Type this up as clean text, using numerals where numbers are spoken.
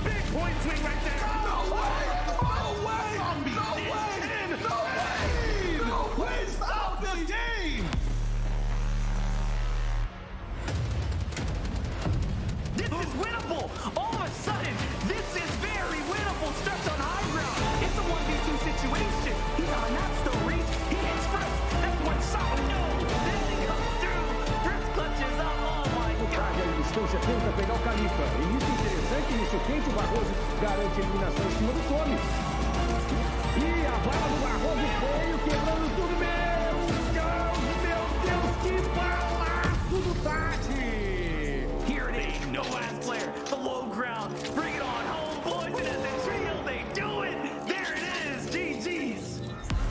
Big point swing right there. No way! No way! No way! No way! No way! Stop the game! This is winnable! All of a sudden, this is very winnable. Stuck on high ground. It's a 1v2 situation. He's on a not-still race. He hits first. That's one shot. No! Then he comes through. First clutches up. Oh my God. Eles distância tenta pegar o Califa. Início interessante, início quente, o Barroso garante a eliminação em cima do Tommy. E a bala